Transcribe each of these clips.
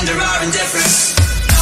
under our indifference.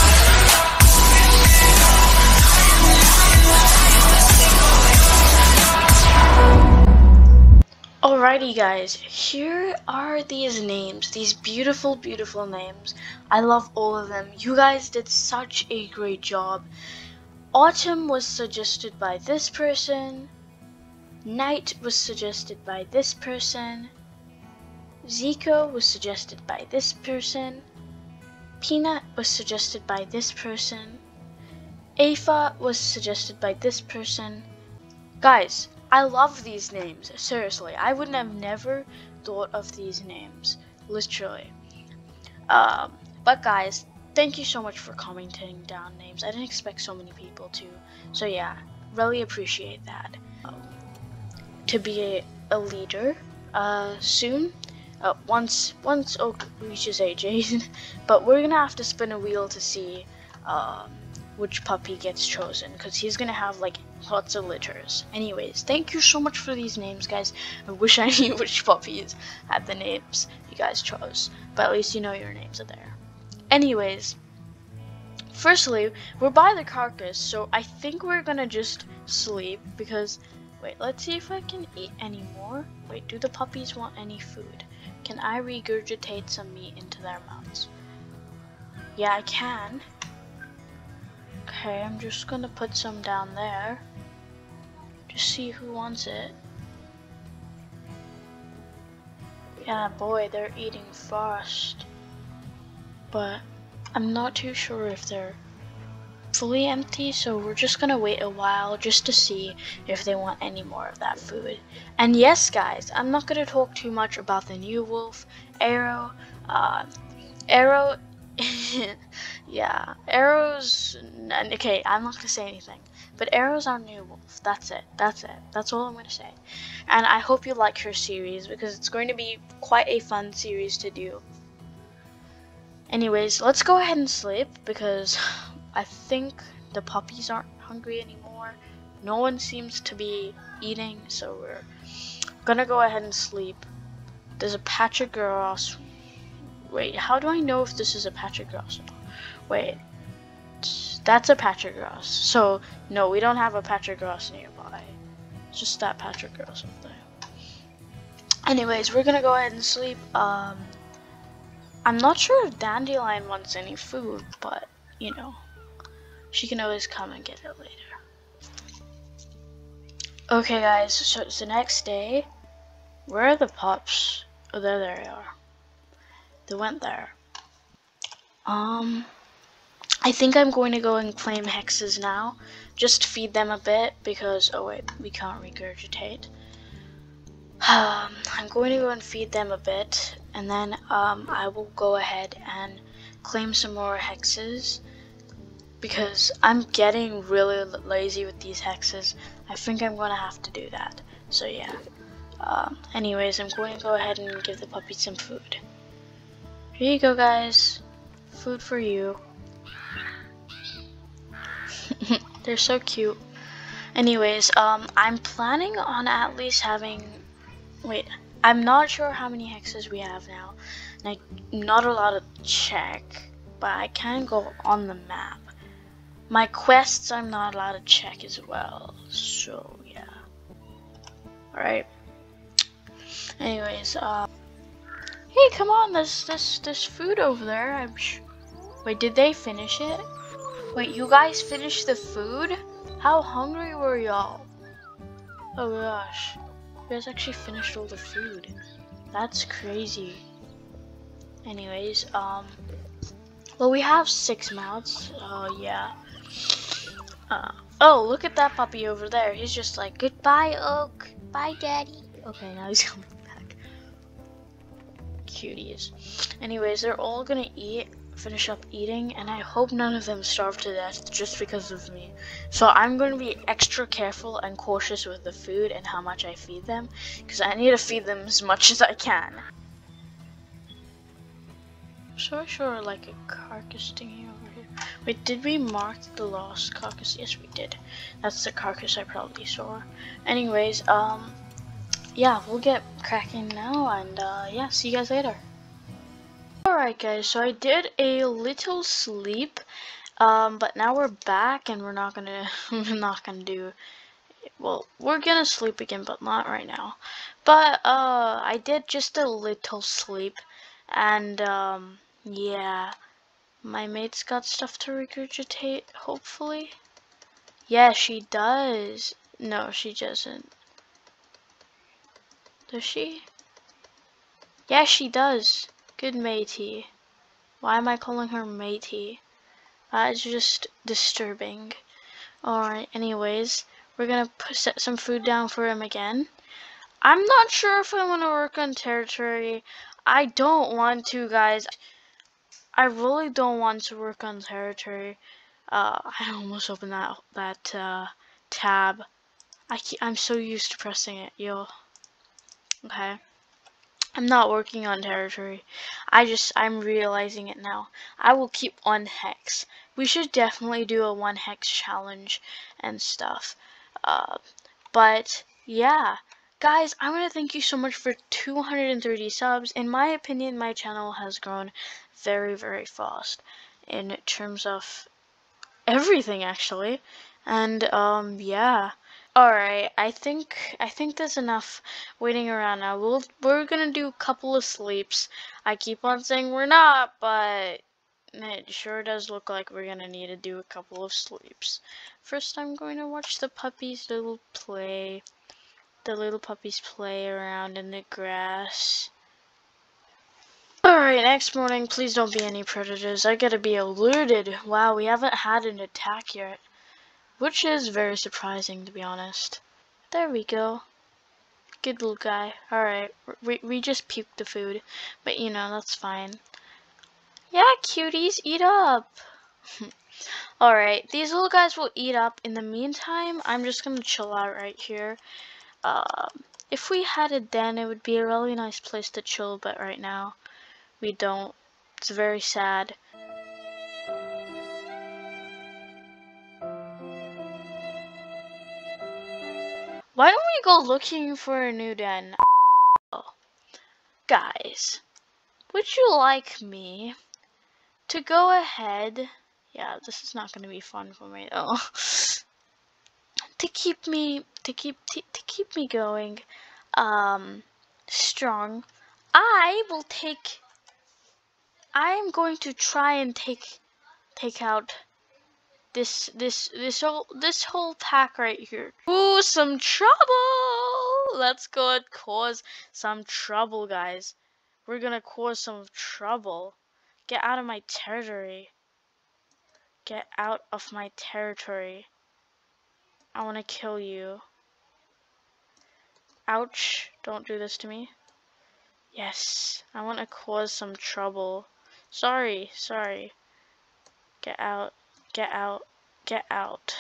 Alrighty guys, here are these names, these beautiful, beautiful names. I love all of them. You guys did such a great job. Autumn was suggested by this person. Night was suggested by this person. Zico was suggested by this person. Peanut was suggested by this person. Afa was suggested by this person. Guys, I love these names, seriously. I would have never thought of these names, literally. But guys, thank you so much for commenting down names. I didn't expect so many people to, so yeah, really appreciate that. To be a leader soon, once Oak reaches age 8, but we're gonna have to spin a wheel to see which puppy gets chosen, because he's gonna have like lots of litters. Anyways, thank you so much for these names, guys. I wish I knew which puppies had the names you guys chose, but at least you know your names are there. Anyways, firstly, we're by the carcass, so I think we're gonna just sleep because, wait, let's see if I can eat any more. Wait, do the puppies want any food? Can I regurgitate some meat into their mouths? Yeah, I can. Okay, I'm just gonna put some down there. Just see who wants it. Yeah, boy, they're eating fast. But I'm not too sure if they're fully empty, so we're just gonna wait a while just to see if they want any more of that food. And yes, guys, I'm not gonna talk too much about the new wolf, Arrow. Arrow, yeah, Arrow's, okay, I'm not gonna say anything, but Arrow's our new wolf. That's it, that's all I'm gonna say. And I hope you like her series, because it's going to be quite a fun series to do. Anyways, let's go ahead and sleep, because I think the puppies aren't hungry anymore. No one seems to be eating, so we're gonna go ahead and sleep. There's a patch of grass. Wait, how do I know if this is a patch of grass? Wait, that's a patch of grass. So, no, we don't have a patch of grass nearby. It's just that patch of grass up there. Anyways, we're gonna go ahead and sleep. I'm not sure if Dandelion wants any food, but, you know, she can always come and get it later. Okay, guys, so it's the next day. Where are the pups? Oh, there they are. They went there. I think I'm going to go and claim hexes now. Just feed them a bit, because, oh wait, we can't regurgitate. I'm going to go and feed them a bit, and then I will go ahead and claim some more hexes, because I'm getting really lazy with these hexes. I think I'm going to have to do that, so yeah. Anyways, I'm going to go ahead and give the puppy some food. Here you go, guys. Food for you. They're so cute. Anyways, I'm planning on at least having, wait, I'm not sure how many hexes we have now, and I'm not allowed to check, but I can go on the map. My quests I'm not allowed to check as well, so yeah. Alright. Anyways, hey, come on, there's food over there. Wait, did they finish it? Wait, you guys finished the food? How hungry were y'all? Oh gosh, you guys actually finished all the food. That's crazy. Anyways, well, we have 6 mouths. Oh yeah. Oh, look at that puppy over there. He's just like, goodbye, Oak. Bye, Daddy. Okay, now he's coming back. Cuties. Anyways, they're all gonna finish up eating, and I hope none of them starve to death just because of me. So I'm going to be extra careful and cautious with the food and how much I feed them, because I need to feed them as much as I can. So I saw like a carcass thingy over here. Wait, did we mark the lost carcass? Yes, we did. That's the carcass I probably saw. Anyways, yeah, we'll get cracking now, and yeah, see you guys later. Alright guys, so I did a little sleep, but now we're back and we're not gonna, well, we're gonna sleep again, but not right now. But, I did just a little sleep, and, yeah, my mate's got stuff to regurgitate, hopefully. Yeah, she does. No, she doesn't. Does she? Yeah, she does. Good matey. Why am I calling her matey? It's just disturbing. Alright, anyways, we're gonna set some food down for him again. I'm not sure if I want to work on territory. I don't want to, guys. I really don't want to work on territory. I almost opened that tab. I'm so used to pressing it, yo. Okay. I'm not working on territory. I'm realizing it now. I will keep 1 hex. We should definitely do a 1 hex challenge and stuff. But yeah, guys, I want to thank you so much for 230 subs. In my opinion, my channel has grown very, very fast in terms of everything, actually. And yeah. Alright, I think that's enough waiting around now. We're gonna do a couple of sleeps. I keep on saying we're not, but it sure does look like we're gonna need to do a couple of sleeps. First, I'm going to watch the puppies little puppies play around in the grass. Alright, next morning, please don't be any predators. I gotta be alerted. Wow, we haven't had an attack yet. Which is very surprising, to be honest. There we go. Good little guy. Alright, we just puked the food. But, you know, that's fine. Yeah, cuties, eat up! Alright, these little guys will eat up. In the meantime, I'm just gonna chill out right here. If we had a den, it would be a really nice place to chill, but right now, we don't. It's very sad. Why don't we go looking for a new den? Oh. Guys, would you like me to go ahead? Yeah, this is not going to be fun for me though. to keep me going strong, I'm going to try and take out this whole pack right here. Ooh, some trouble! Let's go and cause some trouble, guys. We're gonna cause some trouble. Get out of my territory. Get out of my territory. I wanna kill you. Ouch. Don't do this to me. Yes. I wanna cause some trouble. Sorry. Get out. Get out. Get out.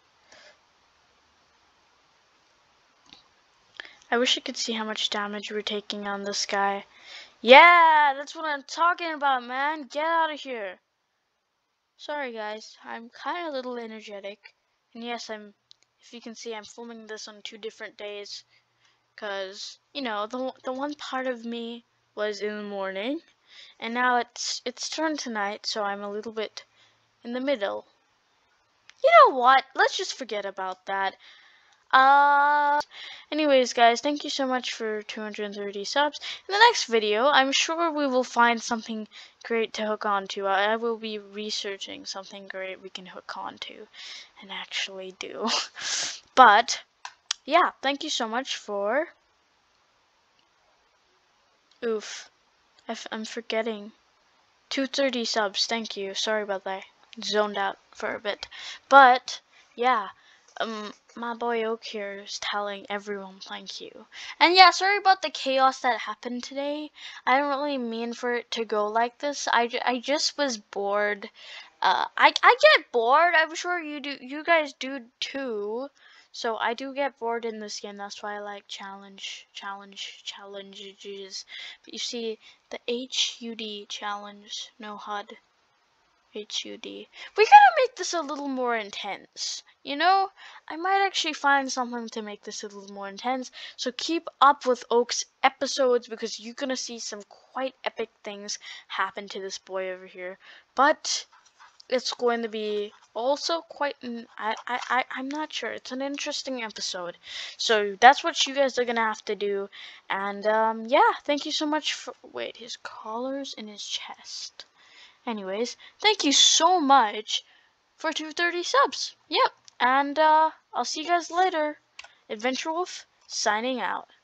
I wish I could see how much damage we're taking on this guy. Yeah, that's what I'm talking about, man. Get out of here. Sorry, guys. I'm kind of a little energetic. And yes, if you can see, I'm filming this on 2 different days. Because, you know, the one part of me was in the morning. And now it's turned to night, so I'm a little bit in the middle. You know what? Let's just forget about that. Anyways, guys, thank you so much for 230 subs. In the next video, I'm sure we will find something great to hook onto. I will be researching something great we can hook onto and actually do. But, yeah, thank you so much for... Oof. I'm forgetting. 230 subs, thank you. Sorry about that. Zoned out for a bit. But, yeah. My boy Oak here is telling everyone thank you. And yeah, sorry about the chaos that happened today. I don't really mean for it to go like this. I just was bored. I get bored. I'm sure you guys do too. So I do get bored in this game. That's why I like challenges. But you see, the HUD challenge, no HUD. HUD. We gotta make this a little more intense. You know, I might actually find something to make this a little more intense. So keep up with Oak's episodes because you're gonna see some quite epic things happen to this boy over here. But it's going to be also quite I'm not sure. It's an interesting episode. So that's what you guys are gonna have to do. And yeah, thank you so much for wait, his collar's in his chest. Anyways, thank you so much for 230 subs. Yep. And I'll see you guys later. Adventure Wolf signing out.